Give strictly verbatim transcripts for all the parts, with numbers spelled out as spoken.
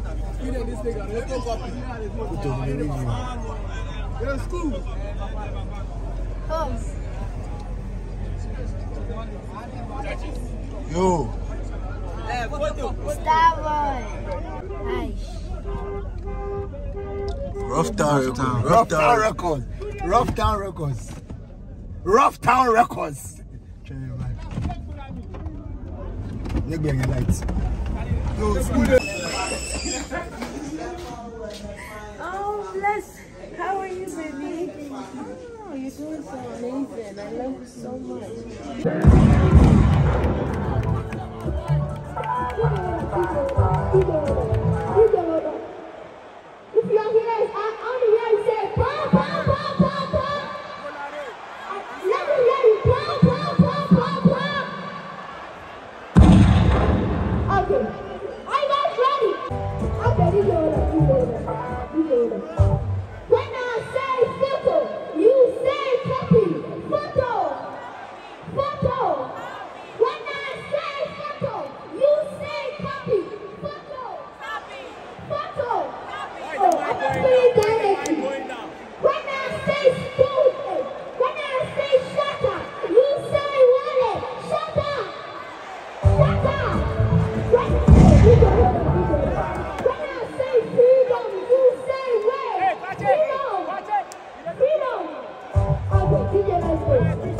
Yo. Rough Town Records. Rough Town Records. Rough Town Records. Rough Town Records. You're getting your lights. Oh, bless. How are you, baby? Oh, you're doing so amazing. I love you so much. If you're here, I only hear you say, pa, pa, pa, pa, pa. Let me hear you, pa, pa, pa, pa, pa. Okay. Are you guys ready? Okay, you go there, you go there, you go there. When I say photo, you say copy. Photo, photo. When I say photo, you say copy. Photo, copy. Photo. Oh, I can put it directly. When I say spoon, when I say shut up, you say Wale. Shut up. Shut up. When, you go, you go, you go. When I say freedom, you say where? Freedom. Freedom. Okay, D J, let's go.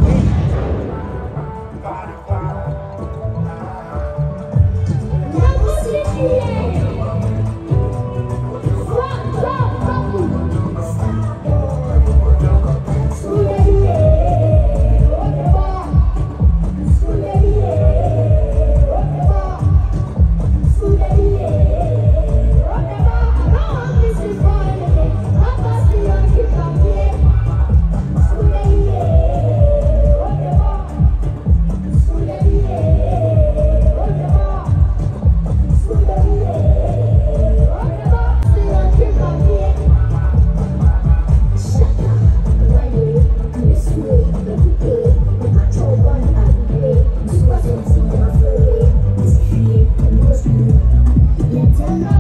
Let's go.